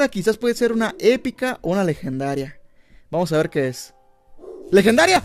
esta quizás puede ser una épica o una legendaria. Vamos a ver qué es. ¡Legendaria!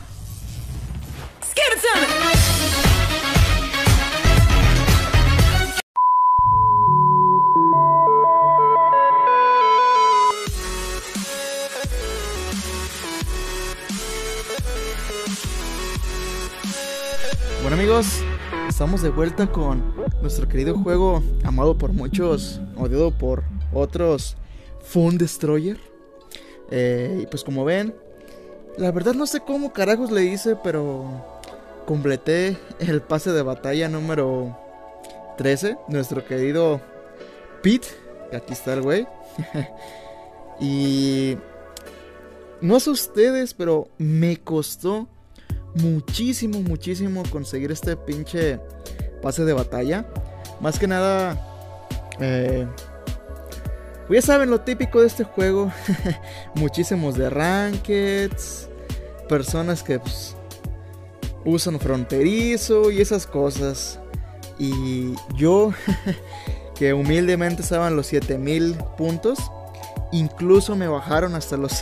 Bueno amigos, estamos de vuelta con nuestro querido juego, amado por muchos, odiado por otros, Phone Destroyer. Y pues como ven, la verdad no sé cómo carajos le hice, pero completé el pase de batalla número 13, nuestro querido Pete, aquí está el güey. Y no sé ustedes, pero me costó muchísimo conseguir este pinche pase de batalla. Más que nada, pues ya saben lo típico de este juego. Muchísimos de rankeds, personas que pues, usan fronterizo y esas cosas. Y yo, que humildemente estaba en los 7000 puntos, incluso me bajaron hasta los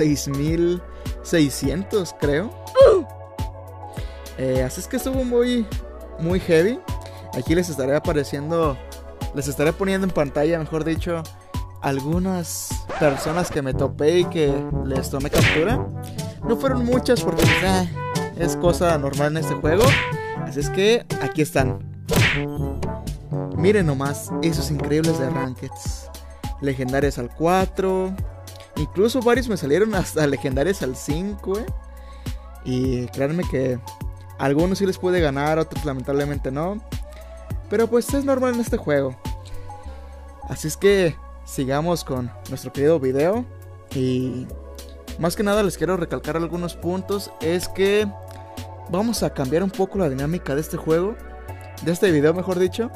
6600, creo. Así es que estuvo muy heavy. Aquí les estaré apareciendo, les estaré poniendo en pantalla, mejor dicho, algunas personas que me topé y que les tomé captura. No fueron muchas porque es cosa normal en este juego. Así es que aquí están. Miren nomás esos increíbles de rankeds. Legendarias al 4. Incluso varios me salieron hasta legendarias al 5. Y créanme que algunos sí les puede ganar, otros lamentablemente no. Pero pues es normal en este juego. Así es que sigamos con nuestro querido video. Y más que nada les quiero recalcar algunos puntos. Es que vamos a cambiar un poco la dinámica de este juego, de este video mejor dicho.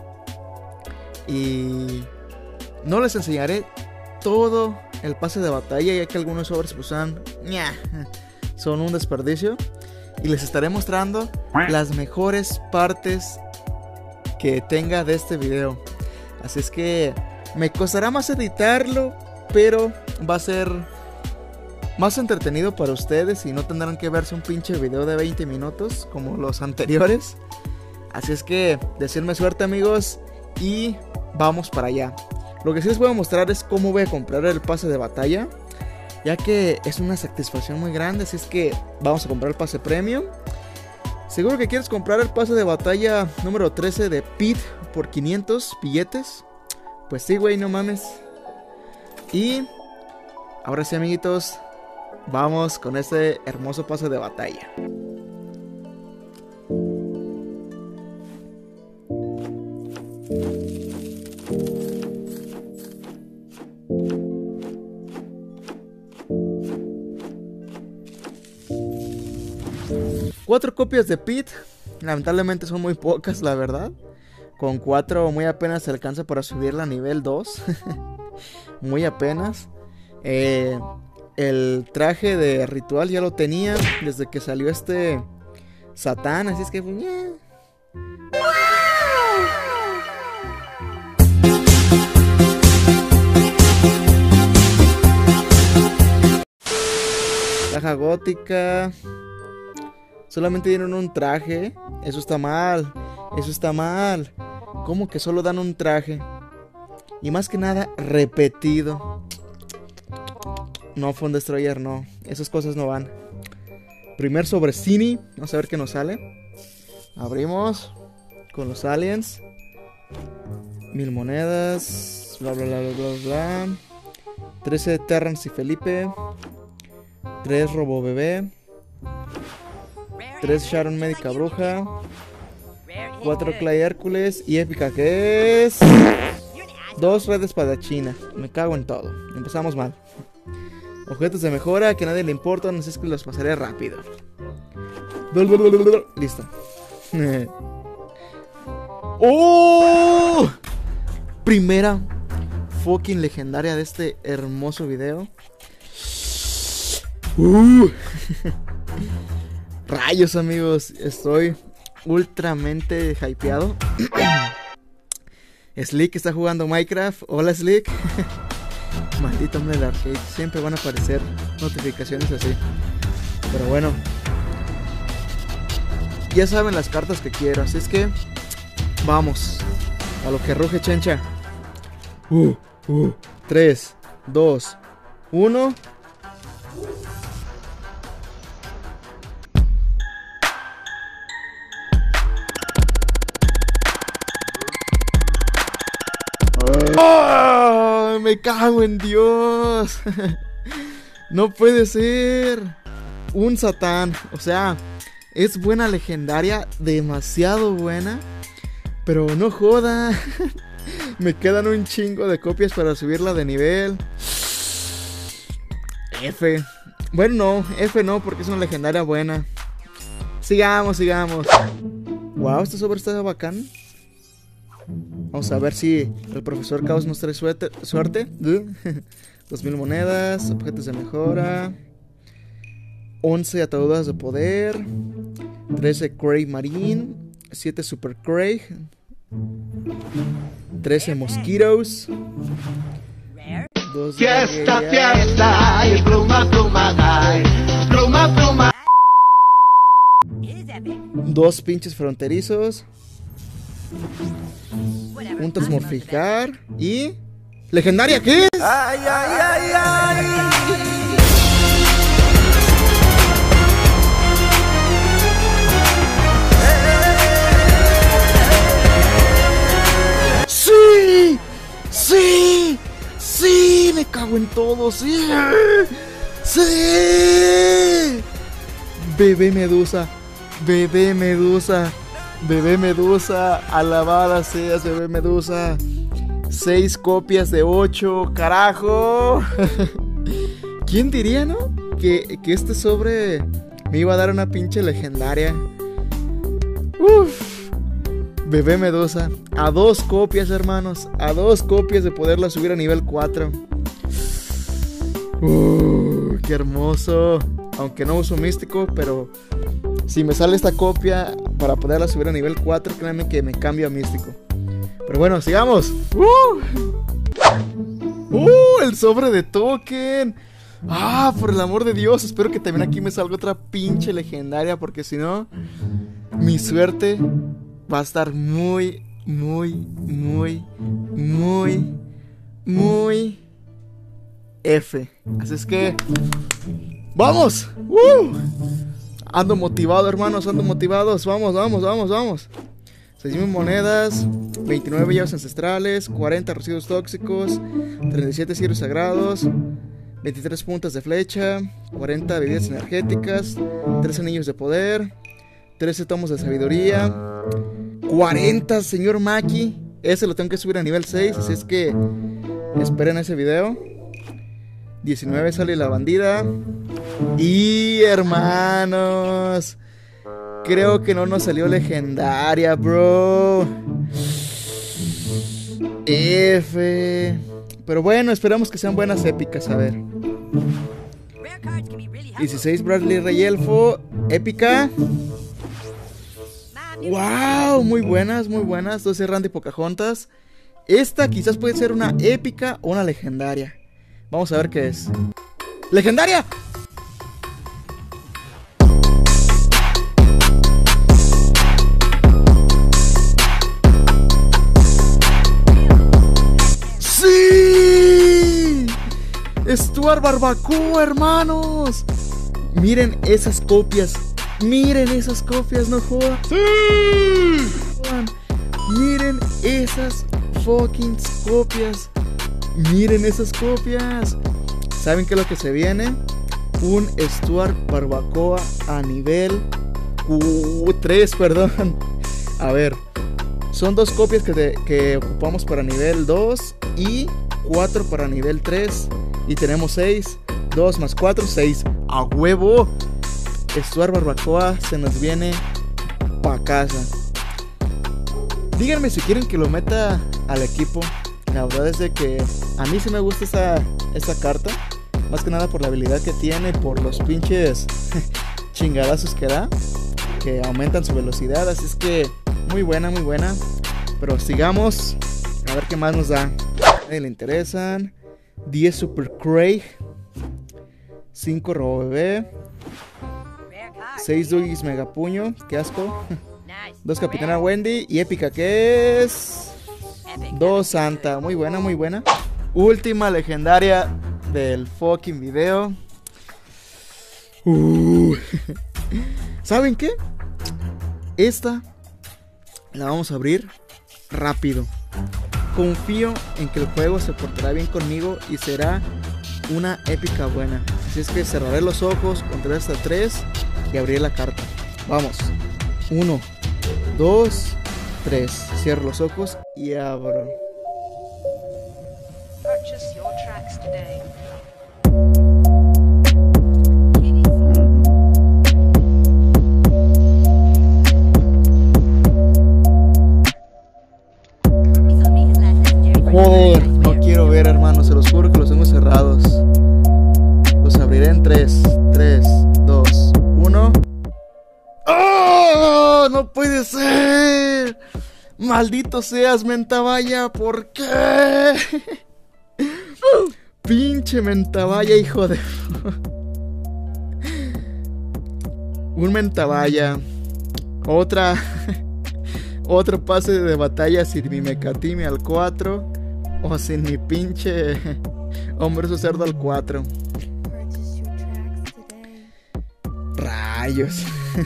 Y no les enseñaré todo el pase de batalla, ya que algunos overs pues son un desperdicio. Y les estaré mostrando las mejores partes que tenga de este video. Así es que me costará más editarlo, pero va a ser más entretenido para ustedes y no tendrán que verse un pinche video de 20 minutos como los anteriores. Así es que deseadme suerte amigos y vamos para allá. Lo que sí les voy a mostrar es cómo voy a comprar el pase de batalla, ya que es una satisfacción muy grande. Así es que vamos a comprar el pase premium. Seguro que quieres comprar el pase de batalla número 13 de Pete por 500 billetes. Pues sí, güey, no mames. Y ahora sí, amiguitos, vamos con este hermoso pase de batalla. Cuatro copias de Pete, lamentablemente son muy pocas, la verdad. Con 4 muy apenas se alcanza para subirla a nivel 2. Muy apenas. El traje de ritual ya lo tenía desde que salió este Satán, así es que caja gótica. Solamente dieron un traje. Eso está mal. Eso está mal. ¿Cómo que solo dan un traje? Y más que nada, repetido. No, Phone Destroyer, no. Esas cosas no van. Primer sobre Cine. Vamos a ver qué nos sale. Abrimos. Con los aliens. 1000 monedas. Bla, bla, bla, bla, bla, bla. 13 Terrence y Felipe. 3 Robo Bebé. 3 Sharon Médica Bruja. 4 Clay Hércules. Y épica que es 2 Red Espadachina. Me cago en todo. Empezamos mal. Objetos de mejora que a nadie le importan, así es que los pasaré rápido. Listo. ¡Oh! Primera fucking legendaria de este hermoso video. Rayos amigos, estoy ultramente hypeado. Slick está jugando Minecraft. Hola Slick. Maldito hombre del arcade. Siempre van a aparecer notificaciones así. Pero bueno. Ya saben las cartas que quiero. Así es que vamos. A lo que ruge, chencha. 3, 2, 1. ¡Oh! Me cago en Dios. No puede ser. Un Satán. O sea, es buena legendaria. Demasiado buena. Pero no joda. Me quedan un chingo de copias para subirla de nivel. F. Bueno, no, F no, porque es una legendaria buena. Sigamos. Wow, este sobre está bacán. Vamos a ver si el profesor Caos nos trae suerte. 2000 monedas, objetos de mejora, 11 ataduras de poder, 13 Craig Marine, 7 Super Craig, 13 Mosquitos, 2 Fiesta y pluma, ay, pluma. 2 pinches fronterizos, un transmorficar y... ¡Legendaria Kiss! Ay. ¡Sí! ¡Me cago en todo! ¡Sí! Bebé Medusa, alabada seas, Bebé Medusa. 6 copias de 8, carajo. ¿Quién diría, no? Que este sobre me iba a dar una pinche legendaria. Bebé Medusa. A 2 copias, hermanos. A 2 copias de poderla subir a nivel 4. Qué hermoso. Aunque no uso místico, pero si me sale esta copia para poderla subir a nivel 4, créanme que me cambio a místico. Pero bueno, sigamos. El sobre de token. Por el amor de Dios. Espero que también aquí me salga otra pinche legendaria, porque si no, mi suerte va a estar muy F. Así es que ¡vamos! Ando motivado, hermanos, ando motivados. Vamos. 6,000 monedas, 29 llaves ancestrales, 40 residuos tóxicos, 37 cirios sagrados, 23 puntas de flecha, 40 bebidas energéticas, 3 anillos de poder, 13 tomos de sabiduría, 40 señor Maki. Ese lo tengo que subir a nivel 6, así es que esperen ese video. 19 sale la bandida. Y hermanos, creo que no nos salió legendaria, bro. F. Pero bueno, esperamos que sean buenas épicas, a ver. 16 Bradley Rey Elfo, épica. Wow, muy buenas. 12 Randy Pocahontas. Esta quizás puede ser una épica o una legendaria. Vamos a ver qué es. ¡Legendaria! ¡Sí! ¡Stuart Barbacoa, hermanos! Miren esas copias. No jodan. ¡Sí! Miren esas fucking copias. Miren esas copias. ¿Saben qué es lo que se viene? Un Stuart Barbacoa a nivel 3, perdón. A ver, son 2 copias que ocupamos para nivel 2 y 4 para nivel 3. Y tenemos 6. 2 más 4, 6. ¡A huevo! Stuart Barbacoa se nos viene pa' casa. Díganme si quieren que lo meta al equipo. La verdad es de que a mí sí me gusta esta carta. Más que nada por la habilidad que tiene, por los pinches chingadazos que da, que aumentan su velocidad. Así es que muy buena. Pero sigamos a ver qué más nos da. Le interesan. 10 Super Craig, 5 Robo Bebé, 6 Duggies Megapuño, qué asco, 2 Capitana Wendy y épica que es 2 Santa, muy buena, muy buena. Última legendaria del fucking video. ¿Saben qué? Esta la vamos a abrir rápido. Confío en que el juego se portará bien conmigo y será una épica buena. Así es que cerraré los ojos, contaré hasta 3 y abriré la carta. Vamos. 1, 2, 3. Cierro los ojos y abro. Purchase your tracks today. Joder, no quiero ver, hermano, se los juro que los tengo cerrados. Los abriré en 3, 2, 1. ¡Oh! ¡No puede ser! ¡Maldito seas, Mentavaya! ¿Por qué? Pinche Mentavaya, hijo de... Un Mentavaya. Otro pase de batalla sin mi Mecatime al 4. O sin mi pinche Hombre su cerdo al 4. Rayos.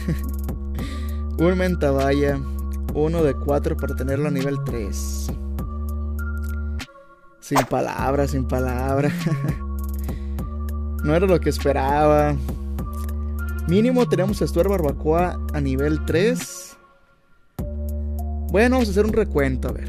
Un Mentavaya. 1 de 4 para tenerlo a nivel 3. Sin palabras, sin palabras. No era lo que esperaba. Mínimo tenemos a Stuart Barbacoa a nivel 3. Bueno, vamos a hacer un recuento, a ver.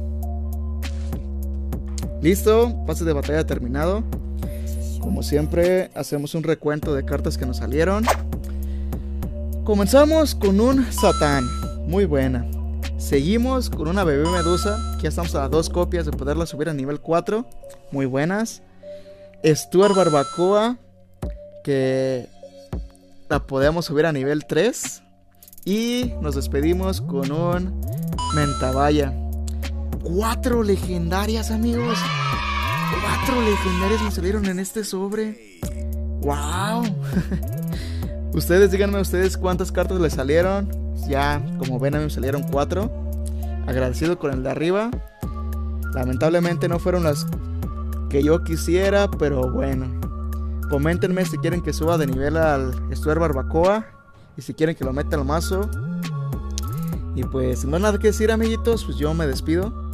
Listo, pase de batalla terminado. Como siempre, hacemos un recuento de cartas que nos salieron. Comenzamos con un Satán, muy buena. Seguimos con una bebé medusa, que ya estamos a 2 copias de poderla subir a nivel 4, muy buenas. Stuart Barbacoa, que la podemos subir a nivel 3. Y nos despedimos con un Mentavaya. 4 legendarias, amigos. 4 legendarias me salieron en este sobre. ¡Wow! Ustedes díganme cuántas cartas les salieron. Ya, como ven, a mí me salieron 4. Agradecido con el de arriba. Lamentablemente no fueron las que yo quisiera, pero bueno. Coméntenme si quieren que suba de nivel al Stuart Barbacoa. Y si quieren que lo meta al mazo. Y pues, no hay nada que decir, amiguitos. Pues yo me despido.